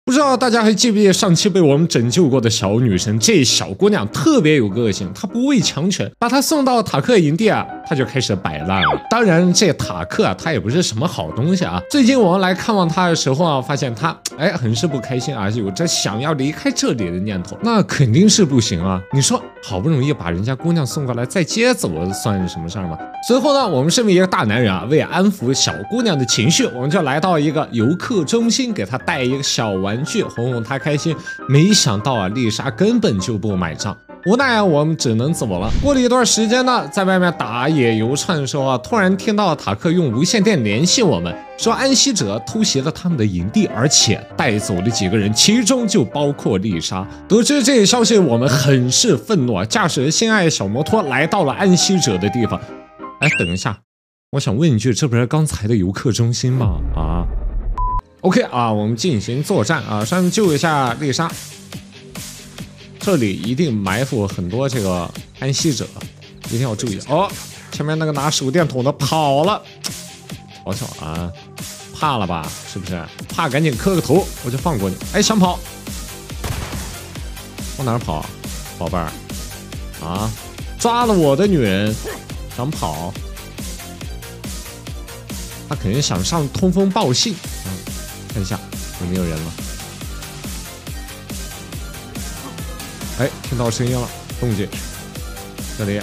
不知道大家还记不记得上期被我们拯救过的小女生？这小姑娘特别有个性，她不畏强权，把她送到塔克营地啊，她就开始摆烂了。当然，这塔克啊，她也不是什么好东西啊。最近我们来看望她的时候啊，发现她很是不开心啊，有着想要离开这里的念头。那肯定是不行啊！你说好不容易把人家姑娘送过来，再接走算是什么事儿吗？随后呢，我们身为一个大男人啊，为安抚小姑娘的情绪，我们就来到一个游客中心，给她带一个小玩具，哄哄她开心。没想到啊，丽莎根本就不买账。无奈啊，我们只能走了。过了一段时间呢，在外面打野游串的时候啊，突然听到塔克用无线电联系我们，说安息者偷袭了他们的营地，而且带走了几个人，其中就包括丽莎。得知这一消息，我们很是愤怒啊，驾驶着心爱小摩托来到了安息者的地方。等一下，我想问一句，这不是刚才的游客中心吗？OK 啊，我们进行作战啊，上去救一下丽莎。这里一定埋伏很多这个安息者，一定要注意哦。前面那个拿手电筒的跑了，瞧瞧啊，怕了吧？是不是？怕赶紧磕个头，我就放过你。想跑，往哪儿跑，宝贝儿？啊，抓了我的女人，想跑？他肯定想上通风报信。看一下有没有人了。听到声音了，动静。这里。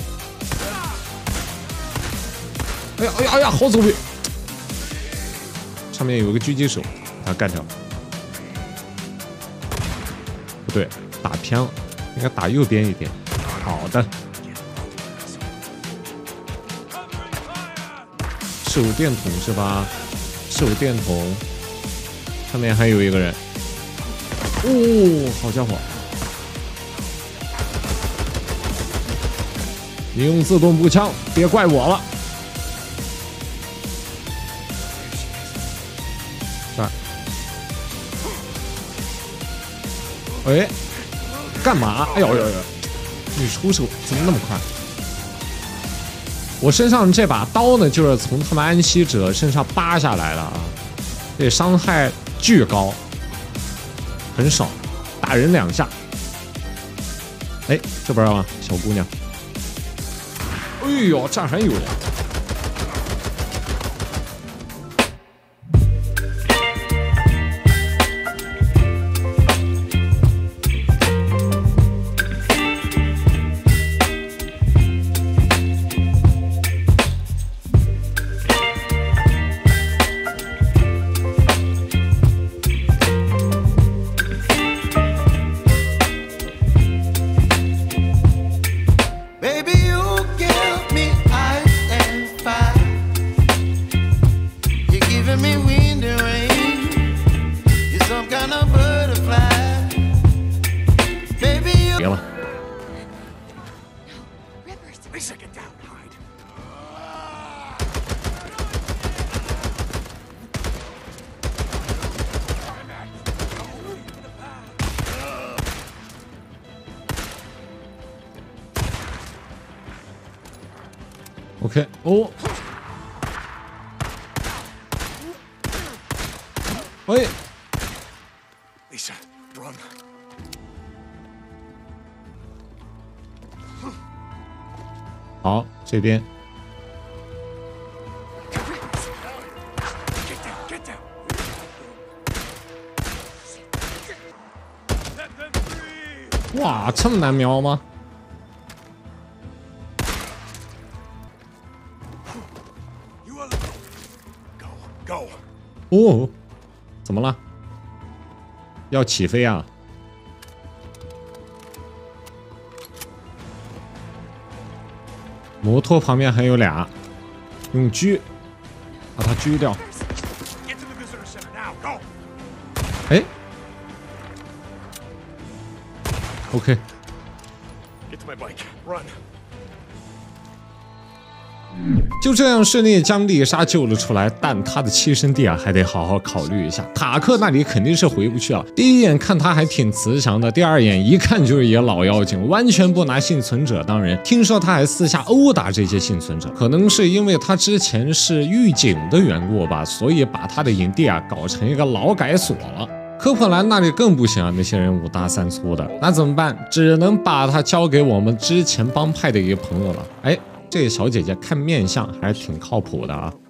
哎呀，好走位。上面有一个狙击手，把他干掉。不对，打偏了，应该打右边一点。好的。手电筒是吧？手电筒。上面还有一个人。好家伙！你用自动步枪，别怪我了。这儿。干嘛？哎呦，你出手怎么那么快？我身上这把刀呢，就是从他们安息者身上扒下来的啊，这伤害巨高，很少，打人2下。这边啊，小姑娘。这儿还有人。别了。OK， Lisa, run. 好，这边。哇，这么难瞄吗？怎么了？要起飞啊？摩托旁边还有俩，用狙把他狙掉。OK。就这样顺利将丽莎救了出来，但她的栖身地啊，还得好好考虑一下。塔克那里肯定是回不去了。第一眼看他还挺慈祥的，第二眼一看就是一个老妖精，完全不拿幸存者当人。听说他还私下殴打这些幸存者，可能是因为他之前是狱警的缘故吧，所以把他的营地啊搞成一个劳改所了。 科普兰那里更不行啊，那些人五大三粗的，那怎么办？只能把他交给我们之前帮派的一个朋友了。哎，这个小姐姐看面相还是挺靠谱的啊。